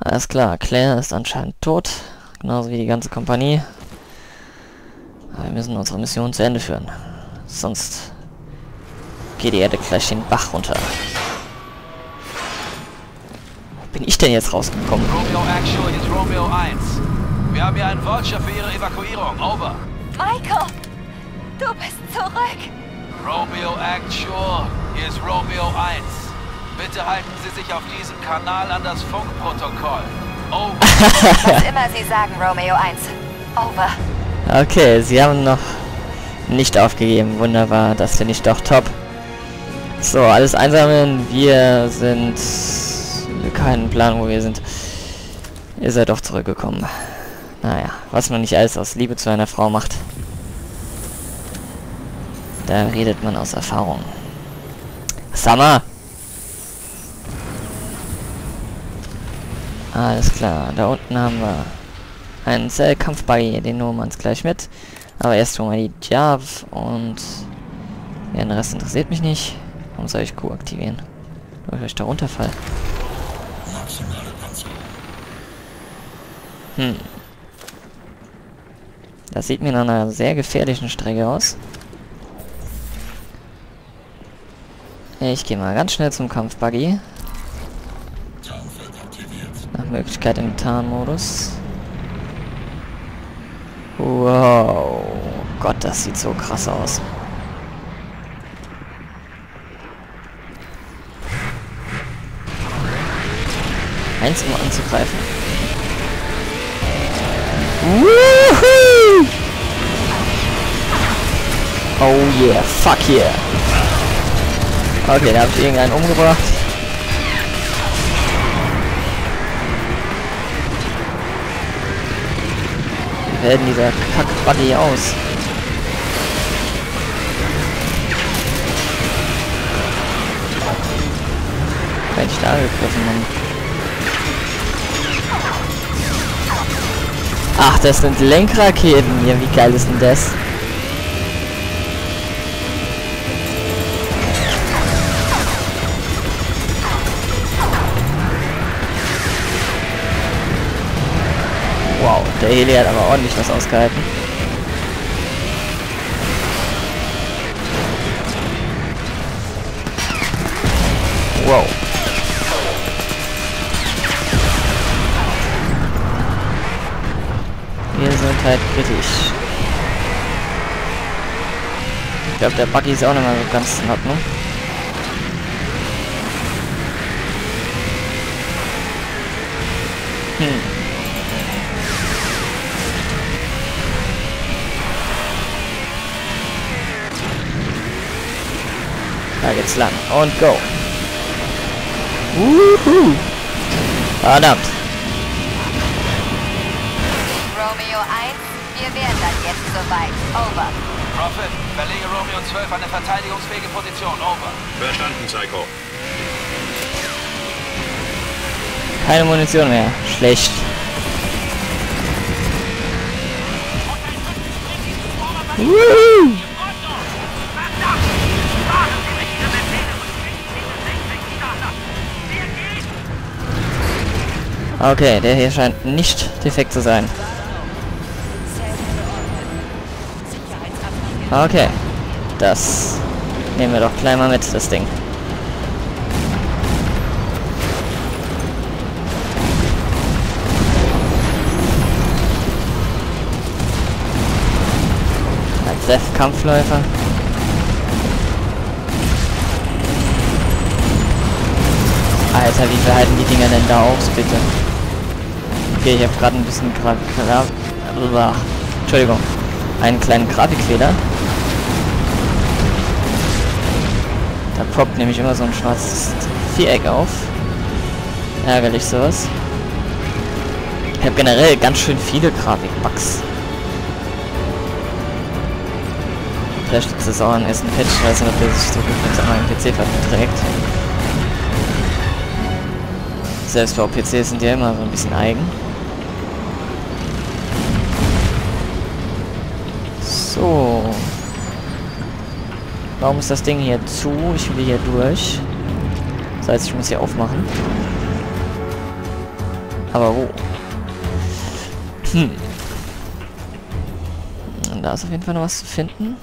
Alles klar, Claire ist anscheinend tot. Genauso wie die ganze Kompanie. Aber wir müssen unsere Mission zu Ende führen. Sonst geht die Erde gleich den Bach runter. Wo bin ich denn jetzt rausgekommen? Romeo Actual, hier ist Romeo 1. Wir haben hier einen Vulture für Ihre Evakuierung. Over. Michael! Du bist zurück! Romeo Actual, hier ist Romeo 1. Bitte halten Sie sich auf diesem Kanal an das Funkprotokoll. Over. Was immer Sie sagen, Romeo 1. Over. Okay, sie haben noch nicht aufgegeben. Wunderbar, das finde ich doch top. So, alles einsammeln. Wir sind... Keinen Plan, wo wir sind. Ihr seid doch zurückgekommen. Naja, was man nicht alles aus Liebe zu einer Frau macht. Da redet man aus Erfahrung. Summer! Alles klar, da unten haben wir einen Kampfbuggy, den nehmen wir uns gleich mit. Aber erst schon mal die Jav und ja, der Rest interessiert mich nicht. Warum soll ich Q aktivieren? Weil ich da runterfall. Das sieht mir nach einer sehr gefährlichen Strecke aus. Ich gehe mal ganz schnell zum Kampfbuggy. Nach Möglichkeit im Tarnmodus. Wow. Gott, das sieht so krass aus. Eins, um anzugreifen. Woohoo! Oh yeah, fuck yeah. Okay, da habe ich irgendeinen umgebracht. Wie werden dieser Kack-Buggy aus? Wenn ich da angegriffen habe. Ach, das sind Lenkraketen hier. Wie geil ist denn das? Wow, der Heli hat aber ordentlich was ausgehalten. Wow. Wir sind halt kritisch. Ich glaube, der Buggy ist auch nicht mal so ganz in Ordnung. Da geht's lang. Und go. Wuhu. Verdammt. Romeo 1, wir wären dann jetzt soweit. Over. Prophet, verlege Romeo 12 an eine verteidigungsfähige Position. Over. Verstanden, Psycho. Keine Munition mehr. Schlecht. Wuhu. Okay, der hier scheint nicht defekt zu sein. Okay, das nehmen wir doch gleich mal mit, das Ding. Als Death-Kampfläufer. Alter, wie viel halten die Dinger denn da aus, bitte? Okay, ich habe gerade ein bisschen Entschuldigung, einen kleinen Grafikfehler. Da poppt nämlich immer so ein schwarzes Viereck auf. Ärgerlich sowas. Ich habe generell ganz schön viele Grafikbugs. Vielleicht ist das auch ein ersten Patch, ich weiß nicht, ob der sich so gut mit meinem PC verträgt. Selbst VPCs sind ja immer so ein bisschen eigen. So. Warum ist das Ding hier zu? Ich will hier durch. Das heißt, ich muss hier aufmachen. Aber wo? Und da ist auf jeden Fall noch was zu finden.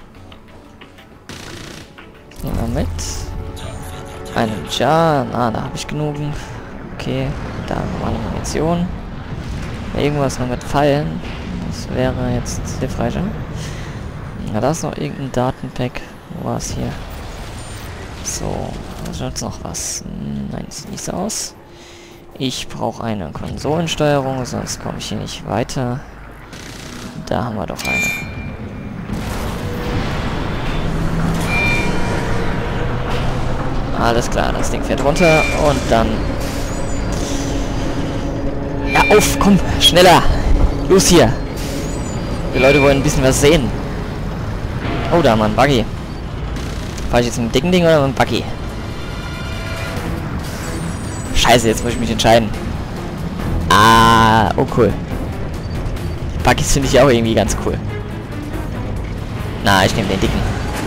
Nehmen wir mit. Einen Jar. Ah, da habe ich genügend. Okay, da normale Munition. Irgendwas noch mit Pfeilen. Das wäre jetzt hilfreicher. Ja, da ist noch irgendein Datenpack. Wo war es hier? So, da schaut noch was. Nein, sieht nicht so aus. Ich brauche eine Konsolensteuerung, sonst komme ich hier nicht weiter. Da haben wir doch eine. Alles klar, das Ding fährt runter und dann... Ja, auf, komm, schneller! Los hier! Die Leute wollen ein bisschen was sehen. Oh, da haben wir einen Buggy. Fahr ich jetzt mit dem dicken Ding oder mit dem Buggy? Scheiße, jetzt muss ich mich entscheiden. Ah, oh cool. Buggies finde ich auch irgendwie ganz cool. Na, ich nehme den dicken.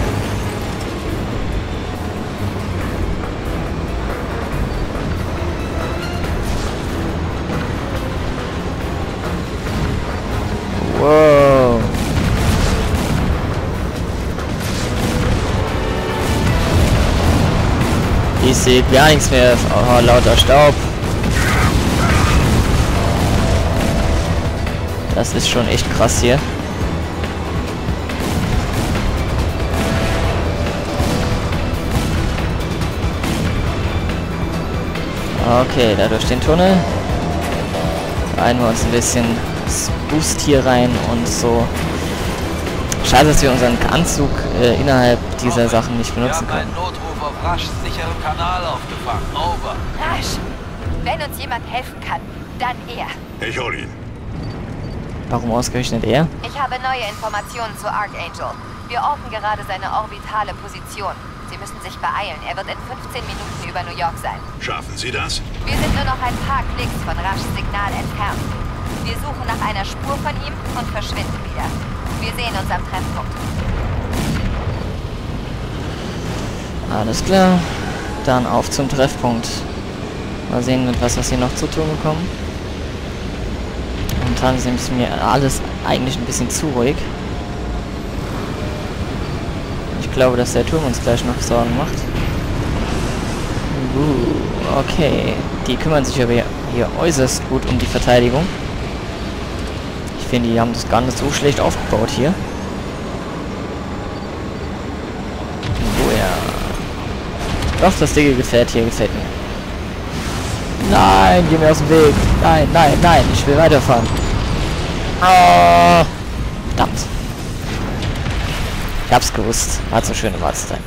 Wow. Ich sehe gar nichts mehr. Oh, lauter Staub. Das ist schon echt krass hier. Okay, da durch den Tunnel. Rein wir uns ein bisschen Boost hier rein und so. Schade, dass wir unseren Anzug innerhalb dieser Sachen nicht benutzen können. Wir haben einen Notruf auf Rushs sicheren Kanal aufgefangen. Over. Rush! Wenn uns jemand helfen kann, dann er. Ich hol ihn. Warum ausgerechnet er? Ich habe neue Informationen zu Archangel. Wir orten gerade seine orbitale Position. Sie müssen sich beeilen. Er wird in 15 Minuten über New York sein. Schaffen Sie das? Wir sind nur noch ein paar Klicks von Rushs Signal entfernt. Wir suchen nach einer Spur von ihm und verschwinden wieder. Wir sehen uns am Treffpunkt. Alles klar. Dann auf zum Treffpunkt. Mal sehen, mit was wir hier noch zu tun bekommen. Momentan ist mir alles eigentlich ein bisschen zu ruhig. Ich glaube, dass der Turm uns gleich noch Sorgen macht. Okay. Die kümmern sich aber hier äußerst gut um die Verteidigung. Ich finde, die haben das gar nicht so schlecht aufgebaut hier. Oh ja. Doch, das dicke Gefährt hier gefällt mir. Nein, geh mir aus dem Weg. Nein, nein, nein, ich will weiterfahren. Ah, verdammt. Ich hab's gewusst. War so schöne Wartezeit.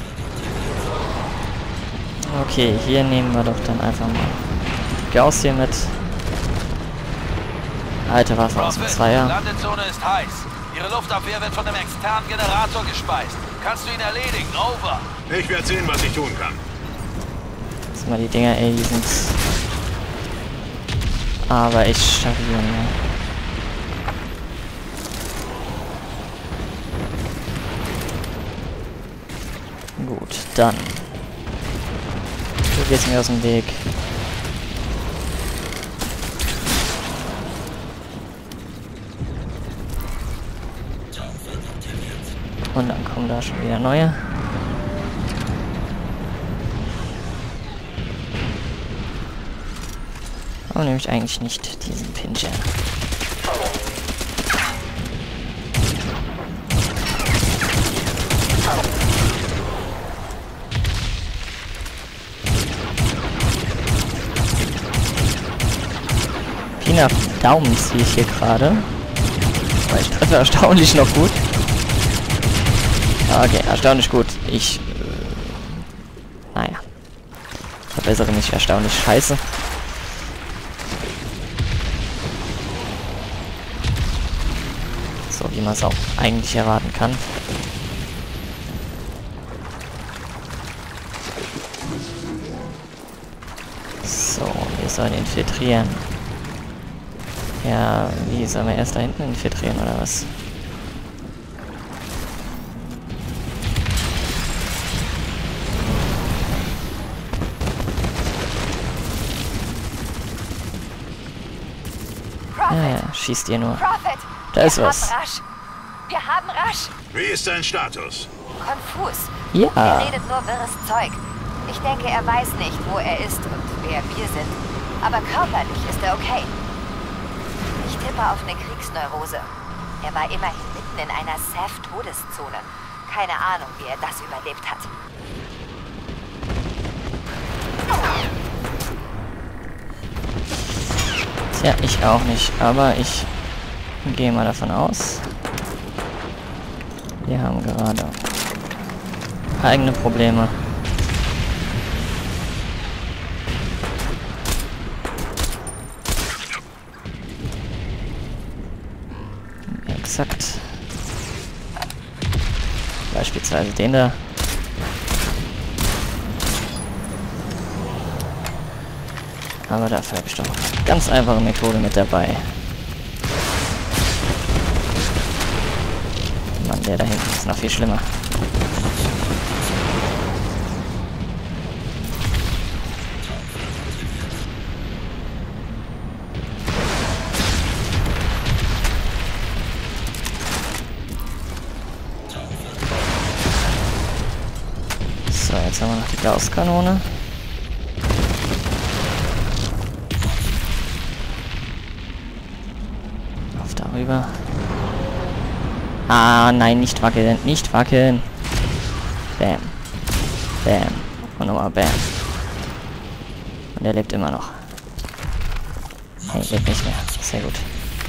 Okay, hier nehmen wir doch dann einfach mal Gauss hier mit. Alte Waffe aus dem Zweier. Landezone ist heiß. Ihre Luftabwehr wird von dem externen Generator gespeist. Kannst du ihn erledigen? Over. Ich werde sehen, was ich tun kann. Jetzt mal die Dinger, ey, die sind aber echt stabil, ne? Gut, dann. Du gehst mir aus dem Weg. Und dann kommen da schon wieder neue. Aber nehme ich eigentlich nicht diesen Pincher. Pina Daumen ziehe ich hier gerade. Aber ich treffe erstaunlich noch gut. Okay, erstaunlich gut. Ich naja. Verbessere mich erstaunlich scheiße. So wie man es auch eigentlich erwarten kann. So, wir sollen infiltrieren. Ja, wie sollen wir erst da hinten infiltrieren oder was? Prophet! Schießt ihr nur. Prophet! Da ist was. Wir haben Rush! Wie ist dein Status? Konfus. Ja. Er redet nur wirres Zeug. Ich denke, er weiß nicht, wo er ist und wer wir sind. Aber körperlich ist er okay. Ich tippe auf eine Kriegsneurose. Er war immerhin mitten in einer Seth-Todeszone. Keine Ahnung, wie er das überlebt hat. Tja, ich auch nicht. Aber ich gehe mal davon aus. Wir haben gerade eigene Probleme. Exakt. Beispielsweise den da. Aber dafür habe ich doch eine ganz einfache Methode mit dabei. Mann, der da hinten ist noch viel schlimmer. So, jetzt haben wir noch die Gausskanone. Auf darüber. Ah, nein, nicht wackeln, nicht wackeln. Bam. Bam. Und nochmal Bam. Und er lebt immer noch. Hey, lebt nicht mehr. Sehr gut.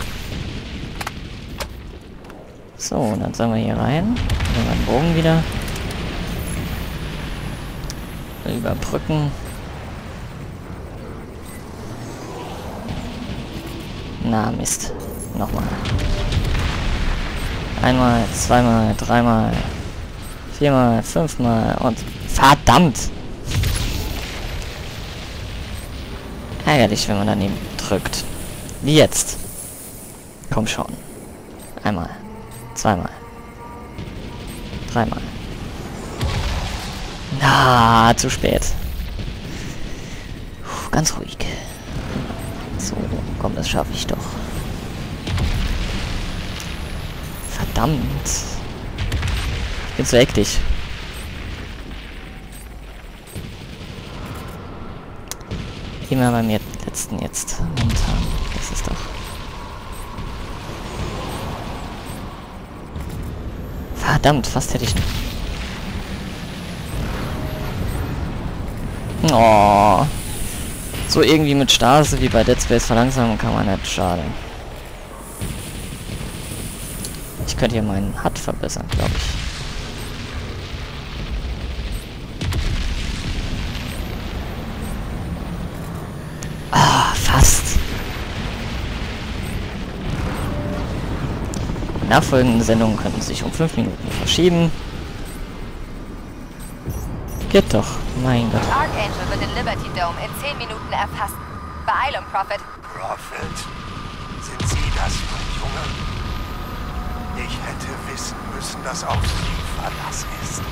So, und dann sollen wir hier rein. Nehmen wir den Bogen wieder. Überbrücken. Na, Mist. Nochmal. Einmal, zweimal, dreimal, viermal, fünfmal und... Verdammt! Ärgerlich, wenn man daneben drückt. Wie jetzt. Komm schon. Einmal. Zweimal. Dreimal. Na, zu spät. Puh, ganz ruhig. So, komm, das schaffe ich doch. Verdammt. Ich bin zu hektisch. Immer beim letzten jetzt. Momentan. Das ist doch... Verdammt, fast hätte ich... Oh. So irgendwie mit Stase wie bei Dead Space verlangsamen kann man nicht. Schade. Ich könnte hier meinen HUD verbessern, glaube ich. Ah, fast. Nachfolgende Sendungen könnten sich um 5 Minuten verschieben. Geht doch, mein Gott. Archangel wird den Liberty Dome in 10 Minuten erfassen. Beeilung, Prophet. Prophet, sind Sie das, mein Junge? Ich hätte wissen müssen, dass auf Sie Verlass ist.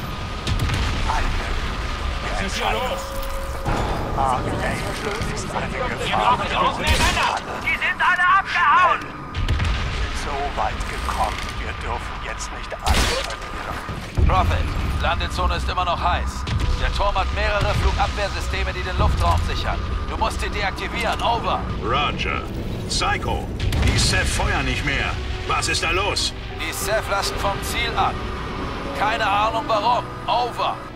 Eine Entscheidung. Archangel ist eine Gefahr. Die sind alle abgehauen! Wir sind so weit gekommen. Wir dürfen jetzt nicht alle verlieren. Prophet, Landezone ist immer noch heiß. Der Turm hat mehrere Flugabwehrsysteme, die den Luftraum sichern. Du musst sie deaktivieren. Over. Roger. Psycho. Die Seth feuern nicht mehr. Was ist da los? Die Seth lassen vom Ziel ab. Keine Ahnung warum. Over.